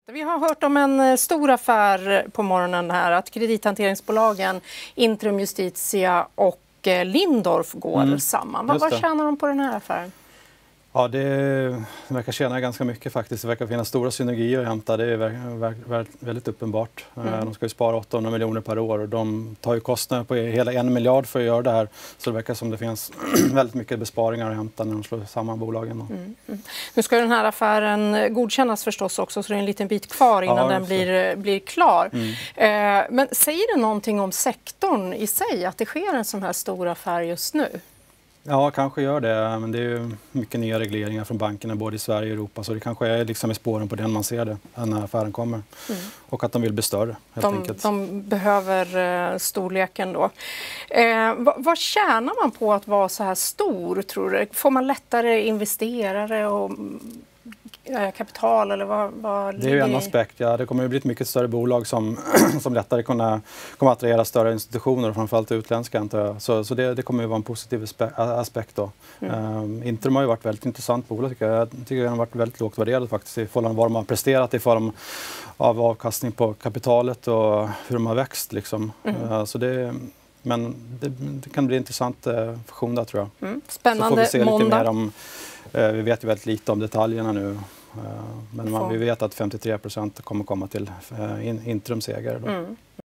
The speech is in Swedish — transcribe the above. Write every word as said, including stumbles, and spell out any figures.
Vi har hört om en stor affär på morgonen här, att kredithanteringsbolagen Intrum Justitia och Lindorff går mm. samman. Vad, vad tjänar de på den här affären? Ja, det verkar tjäna ganska mycket faktiskt. Det verkar finnas stora synergier att hämta. Det är väldigt uppenbart. Mm. De ska ju spara åttahundra miljoner per år och de tar ju kostnader på hela en miljard för att göra det här. Så det verkar som det finns väldigt mycket besparingar att hämta när de slår samman bolagen. Mm. Mm. Nu ska den här affären godkännas förstås också, så det är en liten bit kvar innan ja, den blir, blir klar. Mm. Eh, men säger det någonting om sektorn i sig att det sker en sån här stor affär just nu? Ja, kanske gör det. Men det är ju mycket nya regleringar från bankerna både i Sverige och Europa. Så det kanske är liksom i spåren på den man ser det när affären kommer. Mm. Och att de vill bli större, helt de, enkelt. De behöver uh, storleken då. Eh, vad, vad tjänar man på att vara så här stor, tror du? Får man lättare investerare och äh, kapital? Eller vad, vad det är ju en aspekt. Ja. Det kommer att bli ett mycket större bolag som, som lättare kunna, kommer att attrahera större institutioner, framförallt utländska, antar jag. Så, så det, det kommer att vara en positiv aspekt då. Mm. Um, Intrum har ju varit ett väldigt intressant bolag, tycker jag. Jag tycker att den har varit väldigt lågt värderad faktiskt i förhållande till vad de har presterat i form av avkastning på kapitalet och hur de har växt. Liksom. Mm. Uh, så det, men det, det kan bli en intressant uh, fusion där, tror jag. Mm. Spännande. Så får vi se måndag. lite mer om, uh, vi vet ju väldigt lite om detaljerna nu. Men man, vi vet att femtiotre procent kommer komma till uh, in, Intrums ägare. Då. Mm.